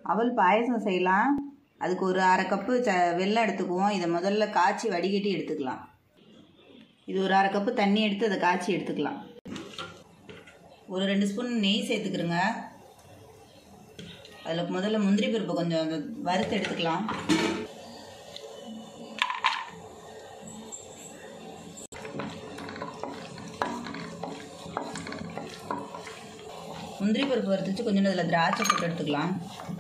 அவல் பாயசம் செய்யலாம். அதுக்கு ஒரு 1/2 கப்பு வெல்லம் எடுத்துக்குவோம். இதை முதல்ல காய்ச்சி வடிகட்டி எடுத்துக்கலாம். இது ஒரு 1/2 கப்பு தண்ணி எடுத்து அதை காய்ச்சி எடுத்துக்கலாம். ஒரு 2 ஸ்பூன் நெய் சேர்த்துக்கிறோங்க. அதில் முதல்ல முந்திரி பருப்பு கொஞ்சம் வறுத்து எடுத்துக்கலாம். முந்திரி பருப்பு வறுத்துச்சு கொஞ்சம் அதில் திராட்சை போட்டு எடுத்துக்கலாம்.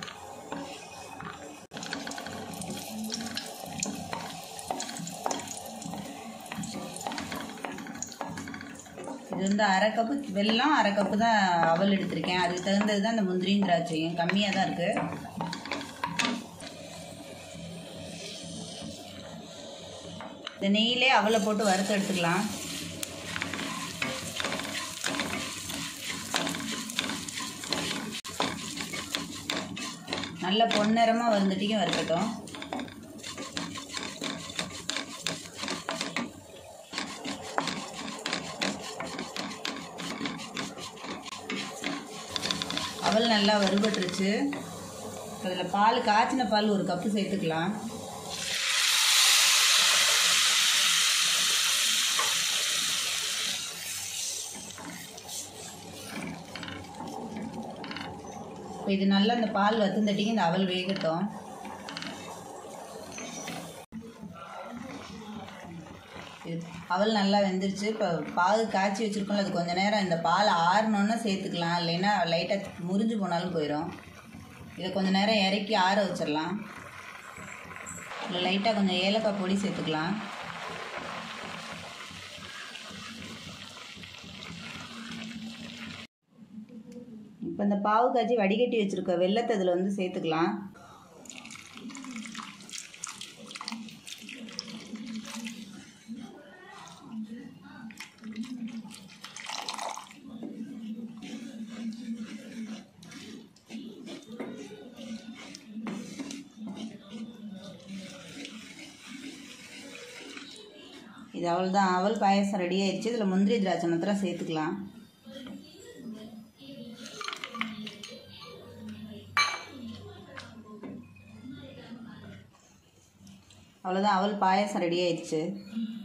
இது 1/2 கப்பு வெல்லம், 1/2 கப்பு தான் அவல் எடுத்திருக்கேன். அதுக்கு தகுந்தது தான் இந்த முந்திரியும் திராட்சையும், கம்மியாக தான் இருக்குது. இந்த நெய்யிலே அவலை போட்டு வறுத்து எடுத்துக்கலாம். நல்ல பொன்னிறமாக வந்துட்டியும் வறுக்கட்டும். அவல் நல்லா வறுபட்டுருச்சு. அதில் பால், காய்ச்சின பால் 1 கப்பு சேர்த்துக்கலாம். இப்போ இது நல்லா இந்த பால் வத்துந்தட்டிக்கு இந்த அவல் வேகட்டும். அவல் நல்லா வெந்துருச்சு. இப்போ பாகு காய்ச்சி வச்சுருக்கோம்ல, அது கொஞ்சம் நேரம் இந்த பால் ஆறினோன்னா சேர்த்துக்கலாம். இல்லைன்னா லைட்டாக முறிஞ்சு போனாலும் போயிடும். இதை கொஞ்சம் நேரம் இறக்கி ஆற வச்சிடலாம். இல்லை லைட்டாக கொஞ்சம் ஏலக்காய் பொடி சேர்த்துக்கலாம். இப்போ இந்த பாவு காய்ச்சி வடிகட்டி வச்சுருக்க வெல்லத்தை இதில் வந்து சேர்த்துக்கலாம். இது அவ்வளோதான், அவல் பாயசம் ரெடி ஆயிடுச்சு. இதில் முந்திரி திராட்சை மாத்திரம் சேர்த்துக்கலாம். அவ்வளோதான், அவல் பாயசம் ரெடி ஆயிடுச்சு.